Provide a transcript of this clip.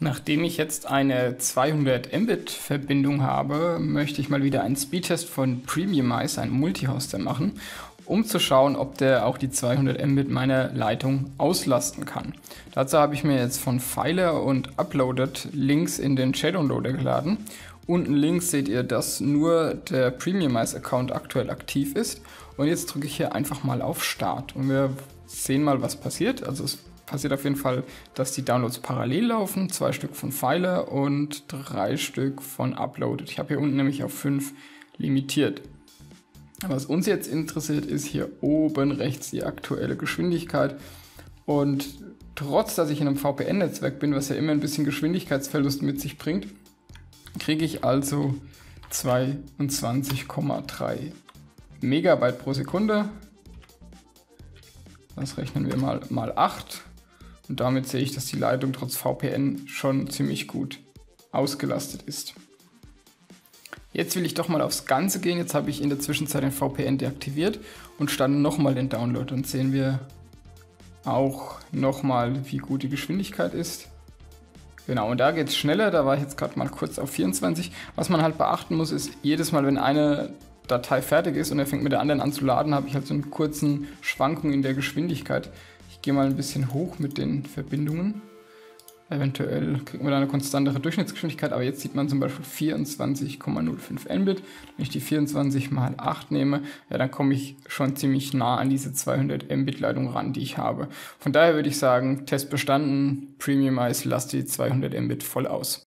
Nachdem ich jetzt eine 200 Mbit Verbindung habe, möchte ich mal wieder einen Speedtest von Premiumize, einem Multihoster, machen, um zu schauen, ob der auch die 200 Mbit meiner Leitung auslasten kann. Dazu habe ich mir jetzt von Filer und Uploaded Links in den Shadowloader geladen. Unten links seht ihr, dass nur der Premiumize-Account aktuell aktiv ist. Und jetzt drücke ich hier einfach mal auf Start und wir sehen mal, was passiert. Also es passiert auf jeden Fall, dass die Downloads parallel laufen, 2 Stück von Filer und 3 Stück von Uploaded. Ich habe hier unten nämlich auf 5 limitiert. Was uns jetzt interessiert, ist hier oben rechts die aktuelle Geschwindigkeit. Und trotz, dass ich in einem VPN-Netzwerk bin, was ja immer ein bisschen Geschwindigkeitsverlust mit sich bringt, kriege ich also 22,3 Megabyte pro Sekunde. Das rechnen wir mal 8. Und damit sehe ich, dass die Leitung trotz VPN schon ziemlich gut ausgelastet ist. Jetzt will ich doch mal aufs Ganze gehen. Jetzt habe ich in der Zwischenzeit den VPN deaktiviert und starte nochmal den Download. Dann sehen wir auch nochmal, wie gut die Geschwindigkeit ist. Genau, und da geht es schneller. Da war ich jetzt gerade mal kurz auf 24. Was man halt beachten muss, ist, jedes Mal, wenn eine Datei fertig ist und er fängt mit der anderen an zu laden, habe ich halt so einen kurzen Schwankung in der Geschwindigkeit. Ich gehe mal ein bisschen hoch mit den Verbindungen. Eventuell kriegen wir da eine konstantere Durchschnittsgeschwindigkeit, aber jetzt sieht man zum Beispiel 24,05 Mbit. Wenn ich die 24 mal 8 nehme, ja, dann komme ich schon ziemlich nah an diese 200 Mbit Leitung ran, die ich habe. Von daher würde ich sagen, Test bestanden, Premiumize lasst die 200 Mbit voll aus.